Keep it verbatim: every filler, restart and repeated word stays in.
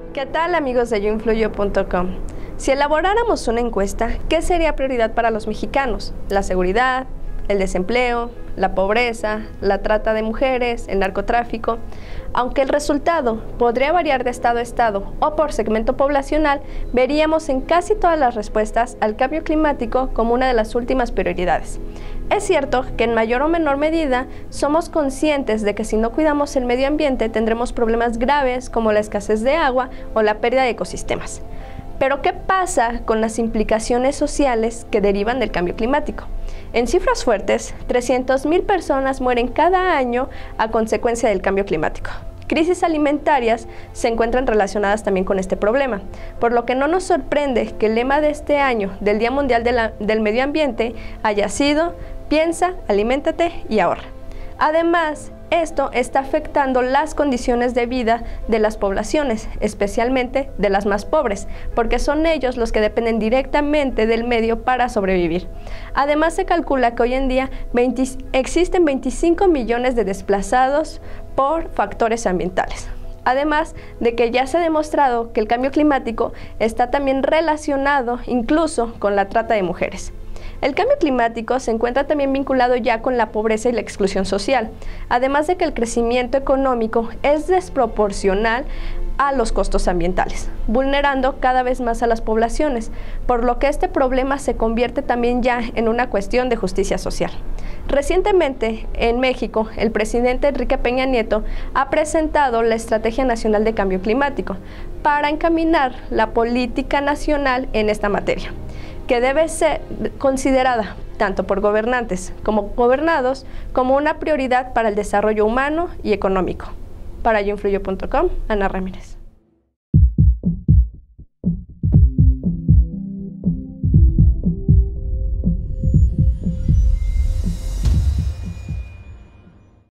¿Qué tal, amigos de yo influyo punto com? Si elaboráramos una encuesta, ¿qué sería prioridad para los mexicanos? ¿La seguridad, el desempleo, la pobreza, la trata de mujeres, el narcotráfico? Aunque el resultado podría variar de estado a estado o por segmento poblacional, veríamos en casi todas las respuestas al cambio climático como una de las últimas prioridades. Es cierto que en mayor o menor medida somos conscientes de que si no cuidamos el medio ambiente tendremos problemas graves como la escasez de agua o la pérdida de ecosistemas. Pero ¿qué pasa con las implicaciones sociales que derivan del cambio climático? En cifras fuertes, trescientas mil personas mueren cada año a consecuencia del cambio climático. Crisis alimentarias se encuentran relacionadas también con este problema, por lo que no nos sorprende que el lema de este año del Día Mundial de la, del Medio Ambiente haya sido "Piensa, aliméntate y ahorra". Además, esto está afectando las condiciones de vida de las poblaciones, especialmente de las más pobres, porque son ellos los que dependen directamente del medio para sobrevivir. Además, se calcula que hoy en día veinte, existen veinticinco millones de desplazados por factores ambientales. Además de que ya se ha demostrado que el cambio climático está también relacionado incluso con la trata de mujeres. El cambio climático se encuentra también vinculado ya con la pobreza y la exclusión social, además de que el crecimiento económico es desproporcional a los costos ambientales, vulnerando cada vez más a las poblaciones, por lo que este problema se convierte también ya en una cuestión de justicia social. Recientemente, en México, el presidente Enrique Peña Nieto ha presentado la Estrategia Nacional de Cambio Climático para encaminar la política nacional en esta materia, que debe ser considerada tanto por gobernantes como gobernados como una prioridad para el desarrollo humano y económico. Para yo influyo punto com, Ana Ramírez.